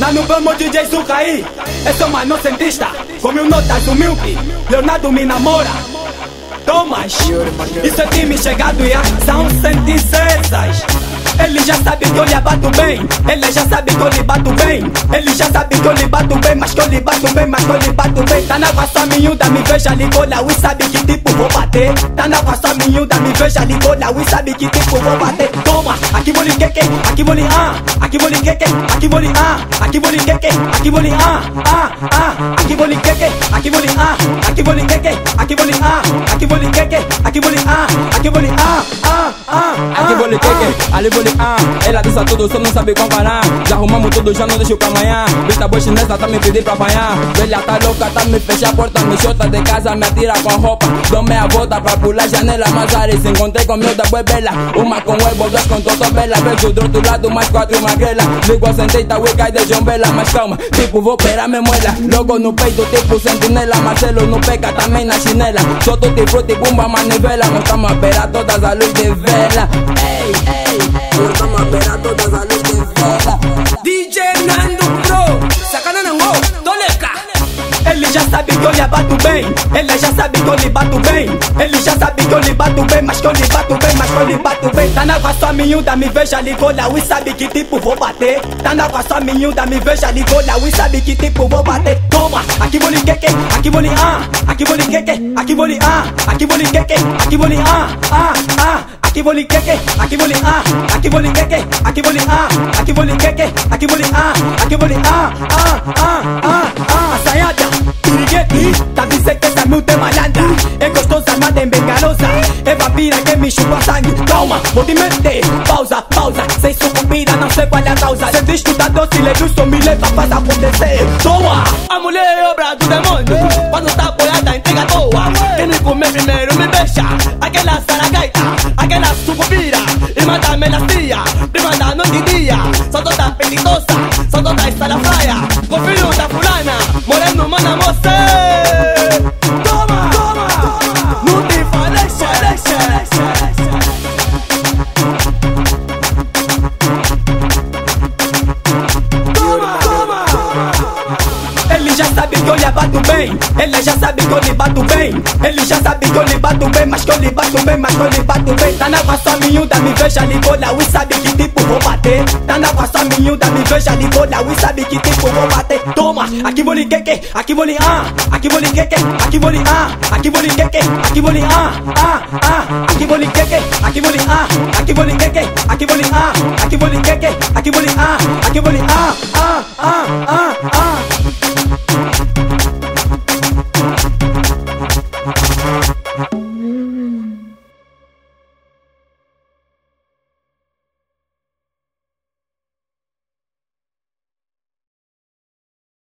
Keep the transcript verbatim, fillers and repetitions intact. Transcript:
Na no vamos D J Sucaí, eu sou mano cientista, com mil notas do Milk, Leonardo me namora. Thomas, isso é time chegado e são cento e seis. Ele já sabe que eu lhe bato bem, ele já sabe que eu lhe bato bem, ele já sabe que eu lhe bato bem, mas que eu lhe bato bem, mas que eu lhe bato bem. Tá na vossa miúda, me veja ligou lá e sabe que tipo vou bater. Tá na vossa miúda, me veja ligou lá e sabe que tipo vou bater. Toma, aqui vou lhe queque, aqui vou lhe ah, aqui vou lhe queque, aqui vou lhe ah, aqui vou lhe queque, aqui vou lhe ah, ah, ah, aqui vou lhe queque, aqui vou lhe ah, aqui vou lhe queque, aqui vou lhe ah, aqui vou lhe queque, aqui vou lhe ah, aqui vou lhe ah, ah, ah, aqui vou lhe queque, ali vou lhe ah. Ela dança tudo, só não sabe comparar. Já arrumamos tudo, já não deixo pra amanhã. Vista boa chinesa, tá me pedindo pra apanhar. Velha tá louca, tá me fecha a porta. Me chota de casa, me atira com a roupa. Dou meia volta pra pular janela. Mas Ares, encontrei com meu da boi bela. Uma com huevo, duas com totobela. Vejo do outro lado, mais quatro magrela. Ligo a senteita, we cai de jombela. Mas calma, tipo vou pegar me muela. Logo no peito, tipo sentinela. Marcelo no peca, também na chinela. Só tutti frutti, bumba, manivela. Nós tamo a pegar todas as luzes de vela. Ei, ei, ei. Nós tamo a pegar todas as luzes de vela. D J Nando Pro, sacana não vou, toleca. Ele já sabe que eu lhe bato bem, ele já sabe que eu lhe bato bem, ele já sabe que eu lhe bato bem, mas que eu lhe bato bem, mas que eu lhe bato bem. Tá na vossa miúda, me veja ligou lá e sabe que tipo vou bater. Tá na vossa miúda, me veja ligou lá e sabe que tipo vou bater. Toma, aqui vou lhe queque, aqui vou lhe ah, aqui vou lhe queque, aqui vou lhe ah, aqui vou lhe queque, aqui vou lhe ah, ah, ah. Aqui vou lhe queque, aqui vou lhe ah, aqui vou lhe queque, aqui vou lhe ah, aqui vou lhe queque, aqui vou lhe ah, aqui vou lhe ah, ah, ah, ah, ah. Sayada, piriguete, tá dizendo que essa multa é malandra. É gostosa, mas é enganosa. É vampira que me chupa sangue. Calma, vou te meter, pausa, pausa. Sem sucumbida, não sei qual é a causa. Se diz que tá doce, Leilson me leva, faz acontecer. Toma! A mulher é obra do demônio. Quando tá apoiada, entrega à toa. Quem me comer primeiro me beija. Aquela saragaita, aquela sucupira. E manda melancia, prima da noite e dia. São todas apetitosas, são todas salafraia. Com filho da fulana, moreno manda você. Toma, toma, toma. Não te falei, falei, falei. Toma, toma. Ele já sabe que eu lhe bato bem, ele já sabe que eu lhe bato bem, ele já sabe que eu lhe bato bem, mas que eu lhe bato bem, mas que eu lhe bato bem. Tá na vossa miúda, me veja ligou lá e sabe que tipo vou bater. Tá na vossa miúda, me veja ligou lá e sabe que tipo vou bater. Toma, aqui vou lhe queque, aqui vou lhe ah, aqui vou lhe queque, aqui vou lhe ah, aqui vou lhe queque, aqui vou lhe ah, ah, ah, aqui vou lhe queque, aqui vou lhe ah, aqui vou lhe queque, aqui vou lhe ah, aqui vou lhe queque, aqui vou lhe ah, aqui vou lhe ah, ah, ah, ah, ah.